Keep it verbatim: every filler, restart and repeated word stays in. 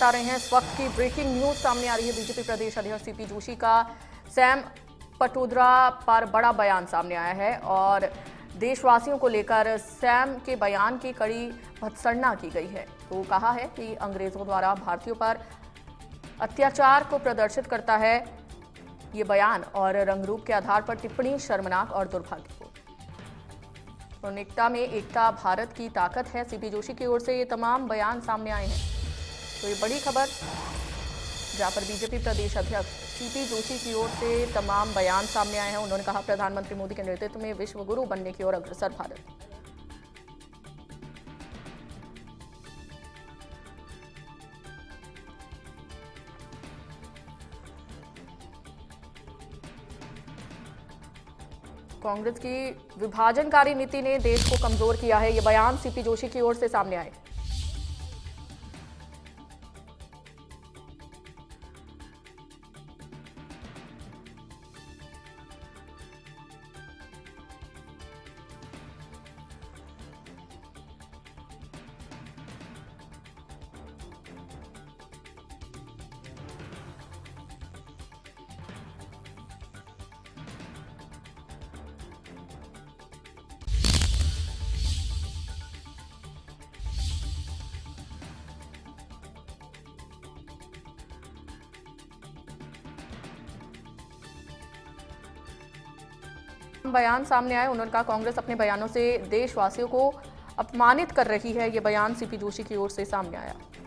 बता रहे हैं इस वक्त की ब्रेकिंग न्यूज सामने आ रही है। बीजेपी प्रदेश अध्यक्ष सीपी जोशी का सैम पटोदरा पर बड़ा बयान सामने आया है और देशवासियों को लेकर सैम के बयान की कड़ी भत्सना की गई है। तो कहा है कि अंग्रेजों द्वारा भारतीयों पर अत्याचार को प्रदर्शित करता है ये बयान और रंगरूप के आधार पर टिप्पणी शर्मनाक और दुर्भाग्यपूर्ण। एकता में एकता भारत की ताकत है। सीपी जोशी की ओर से ये तमाम बयान सामने आए हैं। तो ये बड़ी खबर जहां पर बीजेपी प्रदेश अध्यक्ष सीपी जोशी की ओर से तमाम बयान सामने आए हैं। उन्होंने कहा प्रधानमंत्री मोदी के नेतृत्व में विश्व गुरु बनने की ओर अग्रसर भारत। कांग्रेस की विभाजनकारी नीति ने देश को कमजोर किया है। ये बयान सीपी जोशी की ओर से सामने आए। बयान सामने आए। उन्होंने कहा कांग्रेस अपने बयानों से देशवासियों को अपमानित कर रही है। ये बयान सीपी जोशी की ओर से सामने आया।